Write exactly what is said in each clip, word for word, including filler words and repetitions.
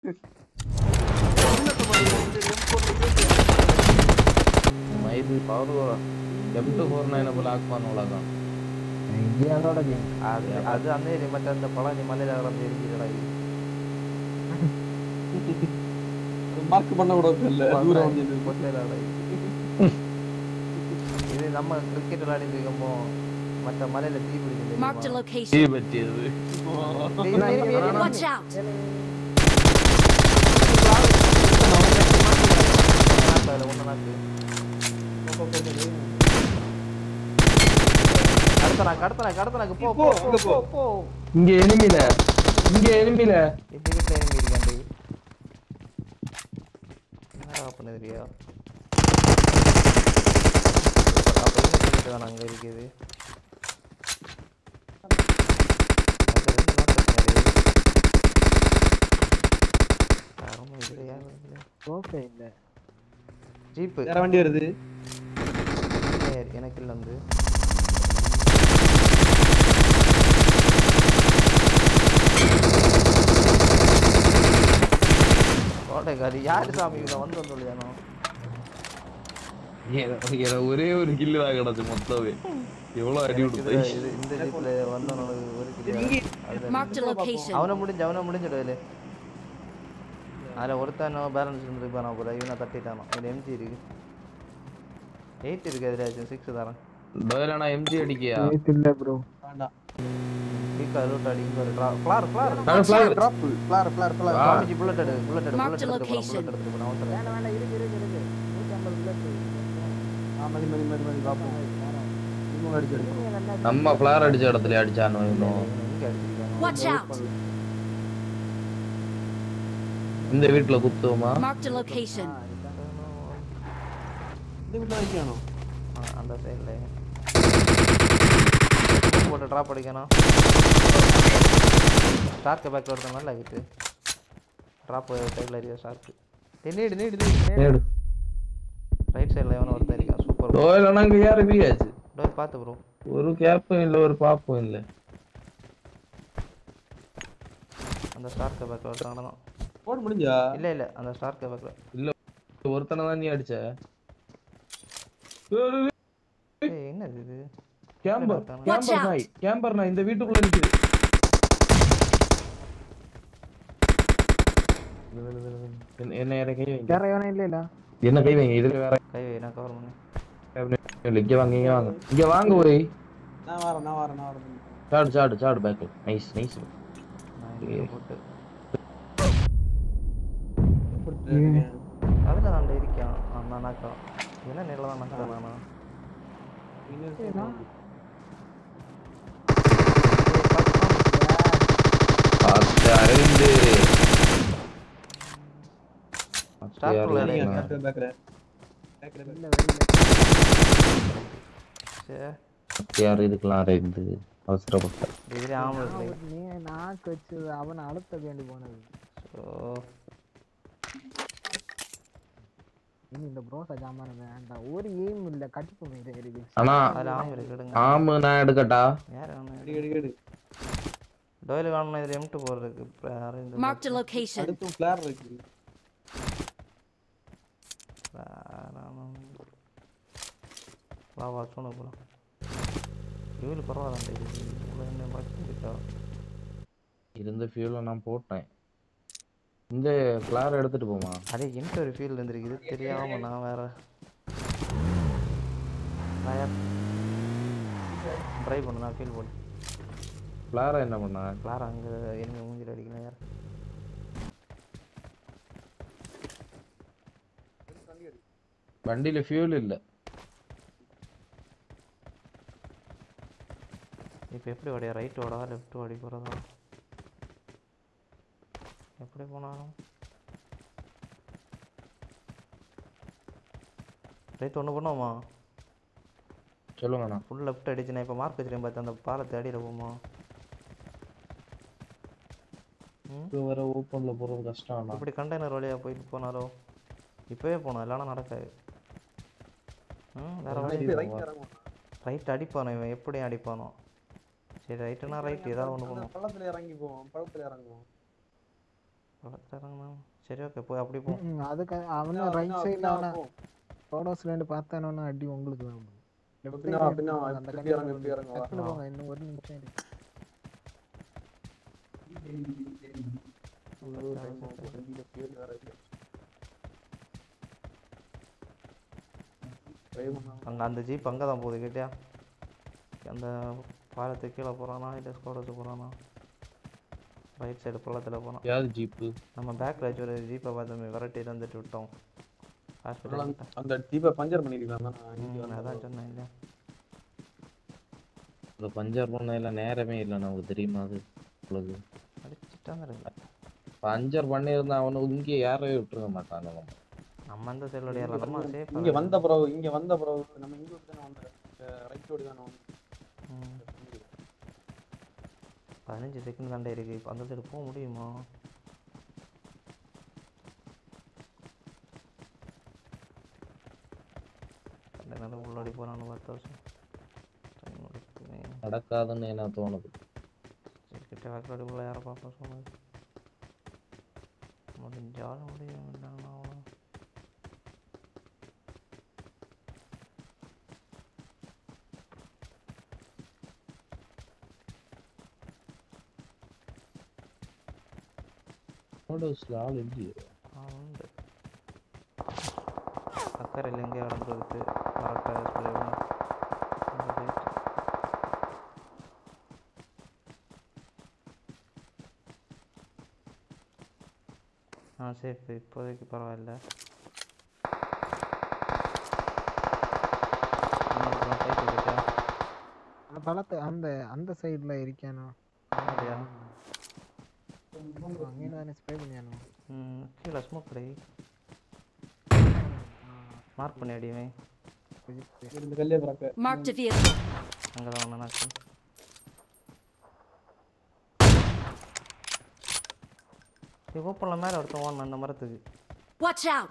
மைது power M two four nine block பண்ணுவாங்க. இந்தியாவோட அது அது அந்த மற்ற அந்த பழனி மலையில கிடந்து இருக்கிறடா மார்க் பண்ண கூட இல்ல தூரம் வந்து பொட்டேலாடா இது நம்ம கிரிக்கெட் விளையாடிட்டு இருக்கோமோ மற்ற மலையில தீ பிடிக்குது தீ பற்றியது கடத்தனா கடத்தனா கடத்தனாக்கு போ போ போ போ இங்க எனிமில இங்க எனிமில இந்த வீட்ல எனிமி இருக்கான்டி என்னடா பண்ணுறியா அப்ப என்ன பண்ணிட்டு தான் அங்க இருக்குது அது ரெண்டு நாள் ஆமா இதுல யார் இல்ல ஓகே இல்ல ஜீப் வேற வண்டி வருது எனக்கு இல்ல வந்து கோட்டைக்காரி யாரு சாமி இவங்க வந்து வந்துள்ளியானோ ஏன்னா ஒரே ஒரு கில்லு தான் கிடச்சு மொத்தமே எவ்வளவு அடி விடுது இது இந்த ஜீப்ல வந்தவனுக்கு ஒரு கில்லு அவனை முடிஞ்சு அவனை முடிஞ்சிடுவேலு அதில் ஒருத்தன் பேலன்ஸ் இருந்துருப்பானா போல இவனை தட்டிட்டானோ இதில் எம்ஜி இருக்கு எயிட் இருக்கு அதில் சிக்ஸ் தரேன் டோயலானா எம்ஜி அடிக்கியா இல்ல ப்ரோ வேண்டாம் பீக்கா ரூட் அடிங்க ஒரு flare flare flare drop flare flare flare காமிச்சி புல்லட் எடு புல்லட் எடு புல்லட் எடுத்து போலாம் புல்லட் எடுத்து போலாம் அவன் வேண்டாம் வேண்டாம் இருக்கு இருக்கு இருக்கு நூற்று ஐம்பது புல்லட் ஆ மதி மதி மதி மதி பாப்போம் இவங்க அடிச்சு எடுக்கணும் நம்ம ஃப்ளார் அடிச்ச இடத்துல அடிச்சானோ இன்னும் இங்க அடிச்சிருக்காங்க Watch out! இந்த வீட்ல குத்துவோமா Marked a location. இந்த வீட்ல வைக்கணும் அந்த சைடுல போட்டு டிராப் அடிக்கணும் ஸ்டார்க் பேக் வரது நல்லா ஆகிட்டு டிராப் சைடுல ஏரியா ஸ்டார்க் நேடு நேடு நேடு ரைட் சைடுல எவனோ ஒருத்தன் இருக்கான் சூப்பர் டோயலானா இங்க யாரு பியாச்சு டோர் பாத்து ப்ரோ ஒரு கேப்பும் இல்ல ஒரு பாப்பும் இல்ல அந்த ஸ்டார்க் பேக் வரது தான் போட் முடிஞ்சா இல்ல இல்ல அந்த ஸ்டார்க் பேக்ல இல்ல ஒருத்தனை தான் நீ அடிச்ச ஏய் என்னது இது கேம்பர் கேம்பர் நாய் கேம்பர் நாய் இந்த வீட்டுக்குள்ள நிக்குது என்ன ஏற கை வைங்க வேற எவனே இல்ல இல்ல என்ன கை வைங்க இதுல வேற கை நான் கவர் பண்ணு இங்க வாங்க இங்க வாங்க இங்க வாங்க ஒரே நான் வரேன் நான் வரேன் நான் வரேன் சாடு சாடு சாடு பேக் நைஸ் நைஸ் போட்டு போட்டு அதுல நான் இருக்கேன் நான் நாக்கா என்ன நேரல தான் நாக்கா நானா அது அரவிந்து ஸ்டார்ட் பண்ணல பேக்ல பேக்ல இல்ல வெளியில சே யார் இதுக்கெல்லாம் அரவிந்து அவசரப்பட்ட இதுல ஆமா இருக்கு நீ நாக்கு வச்சு அவனை அழுத்த வேண்டி போனது சோ இனி இந்த ப்ரோஸ ஜாமான வேண்டாம் ஒரு எய்ம் இல்ல கட்டிப்பு மீது இருக்கு அண்ணா அதுல ஆமா இருக்கு எடுங்க ஆமா நான் எடுக்கட்டா யார் அவன அடி அடி அடி டோயல் காணணும் இதுல எம் டூ ஃபோர் இருக்கு அரவிந்த் Marked a location. அடுத்து ஃப்ளார் இருக்கு வா வா சொன்ன போலாம் இவரு பரவாயில்ல இது என்ன பாக்கிட்டா இருந்த ஃபியூல நான் போட்டேன் இந்த ஃப்ளார் எடுத்துட்டு போமா அதே என்கிட்ட ஒரு ஃபீல் இருந்திருக்கு இது தெரியாம நான் வேற ட்ரை பண்ணு நான் ஃபீல் போடு ஃப்ளாரை என்ன பண்ணா ஃப்ளார் அங்கே என்ன மூஞ்சில் அடிக்கணும் யார் வண்டியில ஃபியூல் இல்ல இப்போ எப்படி ஓடியா ரைட் ஓடா லெஃப்ட் ஓடி போகிறதா எப்படி போனாலும் ரைட் ஒன்று பண்ணுவோமா சொல்லுங்கண்ணா ஃபுல் லெஃப்ட் அடிச்சு நான் இப்போ மார்க் வச்சுருக்கேன் பார்த்து அந்த பாலத்தை அடியில் போமா வேற ஓப்பன்ல போறது கஷ்டம் இப்படி கண்டெய்னர் வழியாக போயிட்டு போனாரோ இப்போவே போனோம் இல்லைனா நடக்காது ம் வேற ரைட் அடிப்பானோ இவன் எப்படியும் அடிப்பானோ சரி ரைட்டுனா ரைட் ஏதாவது ஒன்று பண்ணுவோம் பள்ளத்துல இறங்கி போவோம் பள்ளத்துல இறங்குவோம் பள்ளத்தில் இறங்கணும். சரி ஓகே போய் அப்படி போ. ம் அதுக்கு அவனை ரைட் சைடில் அவனை ஃபோட்டோஸ்ல இருந்து பார்த்தானோன்னா அடி உங்களுக்கு தான். லெஃப்ட் சைடு எடுத்துக்கோங்க அந்த கண்டிப்பாக டக்குன்னு போங்க. இன்னும் ஒரு நிமிஷம் இருக்கு. அங்கே அந்த ஜீப் அங்கே தான் போகுது கேட்டியா? அந்த பாலத்துக்கு கீழே போகிறானா இல்லை ஸ்குவாட் வச்சு போகிறானா? ரைட் சைடு பள்ளத்தில் போகிறான். யாரு ஜீப்பு? நம்ம பேக்கில் வச்சு ஒரு ஜீப்பை பார்த்து விரட்டி வந்துட்டு விட்டோம் ஹாஸ்பிட்டல். அந்த ஜீப்பை பஞ்சர் பண்ணிருக்கலாம். அதான் சொன்னேன் இல்லையா? இந்த பஞ்சர் பண்ண இல்லை நேரமே இல்லை நமக்கு தெரியுமா? அது உங்களுக்கு அடிச்சுட்டாங்க இல்லை. பஞ்சர் பண்ணியிருந்தா அவனு இங்கே யாரையும் விட்டுருக்க மாட்டாங்க. நம்ம நம்ம அந்த சைடில் ஏறலாம். நம்ம சேஃப். இங்கே வந்த பிறகு இங்கே வந்த பிறகு நம்ம இங்கே தானே வந்தோம். ரைட் ரோடு தானே வந்தோம். பதினஞ்சு செகண்ட் தாண்டே இருக்கு. இப்போ அந்த சைடு போக முடியுமா? நல்ல உள்ளாடி போகிறான்னு பத்து வருஷம் நடக்காதுன்னு என்ன தோணுது. சரி கிட்ட வாக்கலாடி உள்ள யாரை பார்ப்போம் சொன்னது. முடிஞ்சாலும் முடியும் இல்லைன்னா அவ்வளோ. ஃபோட்டோஸில் ஆள் இல்லையே. உண்டு அக்கறையில் எங்கே இடம்பெருக்கு கரெக்டாக ஸ்ப்ரே பண்ண. ஆ சேஃப் இப்போதைக்கு பரவாயில்ல. பழத்தை அந்த அந்த சைடில் இருக்கானோ அப்படியா? அங்கே தானே ஸ்ப்ரே பண்ணியானோ. ம் கீழே ஸ்மோக் கடை மார்க் பண்ணி அடிவே. Marked a vehicle. அங்கே தான் ஒன்று நாக்கு. ஓப்பனில் மேலே ஒருத்தன் ஓடணும் அந்த மரத்துக்கு. Watch out!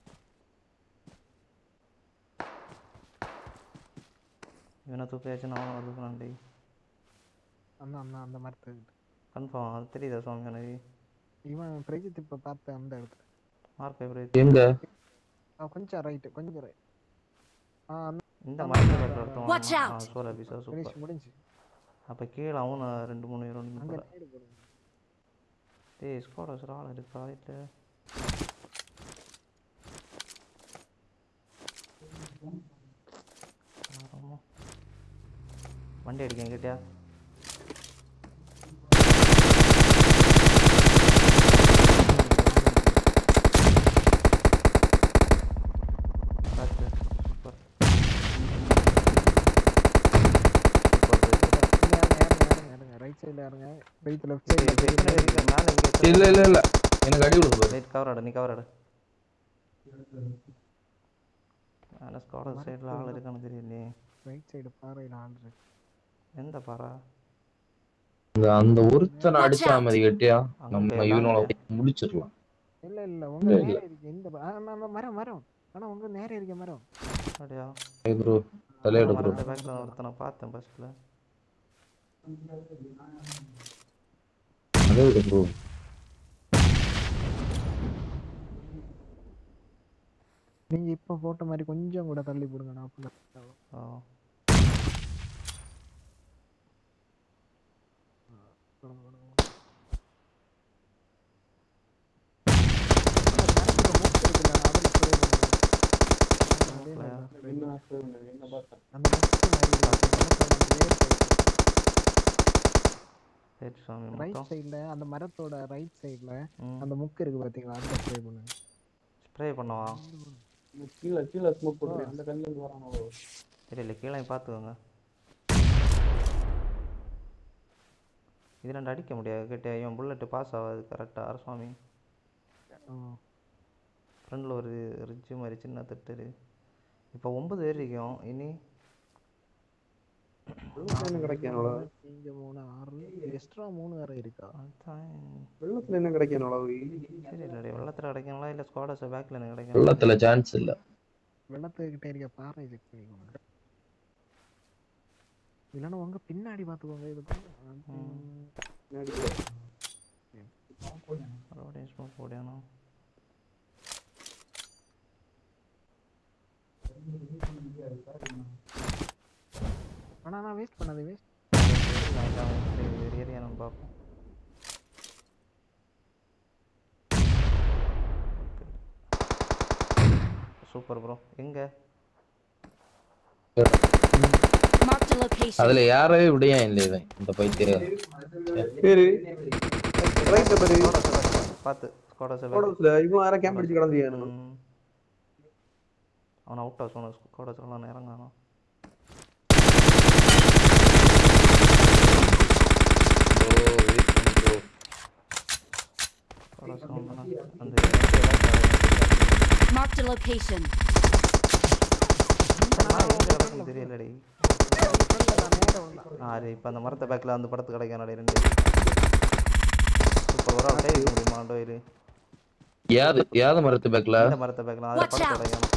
இவனை தூக்கியாச்சுன்னு அவனை ஒதுக்கலாண்டி. அந்த அந்த அந்த மரத்துக்கு கன்ஃபார்ம் அது தெரியுதா சுவாமி எனக்கு? இவன் பிரஜித் இப்போ பார்த்த அந்த இடத்துல மார்க் எப்படி எங்க? கொஞ்சம் ரைட்டு கொஞ்சம் ரைட். ஆ இந்த மரத்தில் ஒருத்தன் Watch out! ஓடணும். சோலா பீஸா சூப்பர். முடிஞ்சு. அப்போ கீழே அவனு ரெண்டு மூணு இரண்டு அங்கே போல. நேடு போடுங்க. டேய் ஸ்குவாட் வச்சுரு ஆள் இருக்கா இல்லை? வண்டி அடிக்கேன் கேட்டியா? சூப்பர். ரைட் சைடில் இறங்க. ரைட் லெஃப்ட் சைடில் மேலே இங்கே இல்ல இல்ல இல்ல எனக்கு அடி விழுந்து பாரு. ரைட் கவர் ஆடு. நீ கவர் ஆடு. மேலே ஸ்குவாட் சைடில் ஆள் இருக்கான்னு தெரியலையே. ரைட் சைடு பாறையில் ஆள் இருக்கு. எந்த பாரா? அந்த ஒருத்தனை அடிச்சா மாதிரி கேட்டியா நம்ம இவனோட முடிச்சிடலாம். இல்ல இல்ல உங்க நேரே இருக்கு. இந்த மரம் மரம் ஆனா உங்க நேரே இருக்க மரம். அப்படியா? ஏய் ப்ரோ தலையெடு ப்ரோ. அந்த பேக்ல ஒருத்தனை பார்த்தேன் பஸ்ல. தலையெடு ப்ரோ. நீங்க இப்ப போட்ட மாதிரி கொஞ்சம் கூட தள்ளி போடுங்க. நான் அப்ப ஆ ரைட் சைடுல அந்த மரத்தோட ரைட் சைடுல அந்த முக்கு இருக்கு பாத்தீங்களா? அந்த ஸ்ப்ரே பண்ணுங்க. ஸ்ப்ரே பண்ணவா? கீழே கீழே ஸ்மோக் போடுங்க. அந்த கல்ல இருந்து வரானோ? சரி இல்ல கீழே பாத்துக்கோங்க. இதுல அடிக்க முடியாது கேட்டியா? இவன் புல்லட் பாஸ் ஆகாது கரெக்டா அரசாமி. ஃப்ரண்ட்ல ஒரு ரிட்ஜ் மாதிரி சின்ன திட்டு. இப்போ ஒன்பது பேர் இருக்கோம். இனி என்ன கிடைக்கணும்? இங்க மூணு ஆறு எக்ஸ்ட்ரா மூணு வேற இருக்கா? வெள்ளத்துல என்ன கிடைக்கணும் அளவு? சரி இல்ல வெள்ளத்துல கிடைக்கணும்ல இல்ல ஸ்குவாட்ஸ் பேக்ல என்ன கிடைக்கணும்? வெள்ளத்துல சான்ஸ் இல்ல. வெள்ளத்துக்கிட்ட இருக்க பாறை செக் பண்ணிக்கோங்க. இல்லைன்னா உங்க பின்னாடி பாத்துக்கோங்க. இதுக்கு மறுபடியும் ஸ்மோக் போடியானோ ஆனா நான் வேஸ்ட் பண்ணாதே வேஸ்ட் ஏரியானு பார்ப்போம். Super bro. எங்க Marked a location. அதுல யாரவே விடையா இல்லை இவன் இந்த பைத்தியரே. பேரு ரைட் பேரு பாத்து ஸ்குவாட் போடோஸ்ல இவன் யார கேம்ப் அடிச்சு கடந்தியானோ. அவன் அவுட் ஆஃப் சோன் ஸ்குவாட் சொல்லலாம் இறங்கானோ. Oh wait bro. ஸ்குவாட் சொல்லலாம் அந்த Marked a location. தெரியலடி. ஆறு இப்போ அந்த மரத்தை பேக்கில் அந்த படத்து கிடைக்கானே ரெண்டு. சூப்பர் ஒரு ஆள் கை வைக்க முடியுமா டோயிரு? யாது யாது மரத்து பேக்ல இந்த மரத்தை பேக்கில் அதில் படத்து கிடைக்கணும்.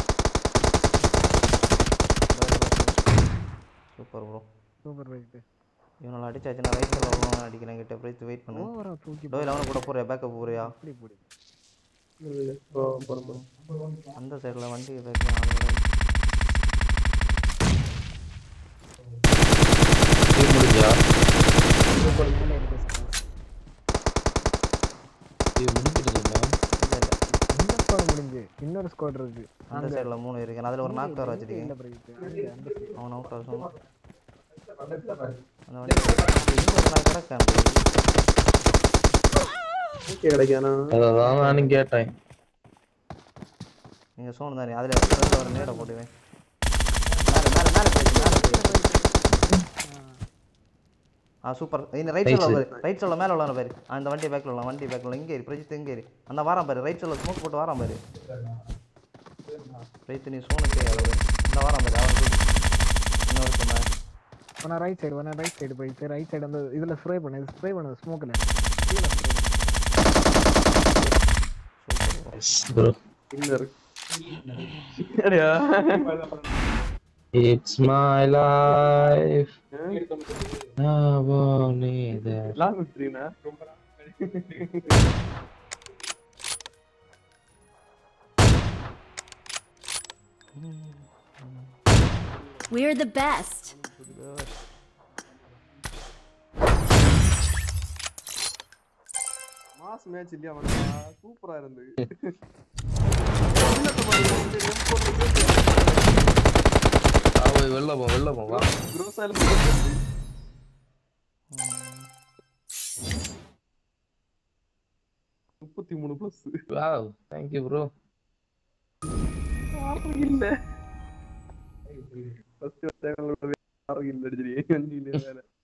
Super bro. Super right. இவனால அடிச்சாச்சுன்னா ரைட் சைடில் அடிக்கிறேன் கிட்ட போய் வெயிட் பண்ணு. ஓவரா தூக்கி டோயில் அவனு கூட போறியா பேக்கப் போறியா? இப்படி போடு. அந்த சைடில் வண்டி பேக்கில் முடிஞ்சா மேலே இருக்கு சார். இது முடிஞ்சிருக்குமா? இந்த ஸ்குவாட் முடிஞ்சு இன்னொரு ஸ்குவாட் இருக்கு. அந்த சைடில் மூணு இருக்கு. அதில் ஒரு நாக் கார் வச்சிருக்கேன். இல்ல பிரைட். அங்க அந்த side. அவன் அவுட் ஆஃப் சோன். அந்த வண்டி நான் கிடக்கேன். ஓகே கிடைக்கானா. அதான் நானும் கேட்டேன். நீங்க சோன் தானே அதில் ஃப்ரெண்டில் ஒரு நேடை போட்டுவேன். மேலே மேலே மேலே போயிடுச்சு மேலே போயிடுச்சு. ஆ சூப்பர். இந்த ரைட் சைடில் பாரு ரைட் சைடில் மேலே உள்ள பாரு. அந்த வண்டி பேக்கில் உள்ள வண்டி பேக்கில் இங்கே பிரஜித் இங்கே இரு. அந்த வாரம் பாரு ரைட் சைடில் ஸ்மோக் போட்டு வாரம் பாரு. ரைட் நீ சோனுக்கு இந்த வாரம் பாரு. அவன் இன்னொரு சொன்ன ஒன்னா ரைட் சைடு ஒன்னா ரைட் சைடு போயிட்டு ரைட் சைடு அந்த இதுல ஸ்ப்ரே பண்ணு ஸ்ப்ரே பண்ணு ஸ்மோக்ல. ப்ரோ இன்னர் அடயா It's my life. I want it. Long விட்டுறீனா ரொம்ப We're the best. Mass match இல்லையா வந்தா சூப்பரா இருந்தது. ஆ வெல்ல போ வெல்ல போ வா. குரோசால முப்பத்தி மூணு plus. Wow thank you bro. இல்ல ஃபர்ஸ்ட் டைம் ஆரோக்கியம் இல்ல அடிச்சிருக்கேன்.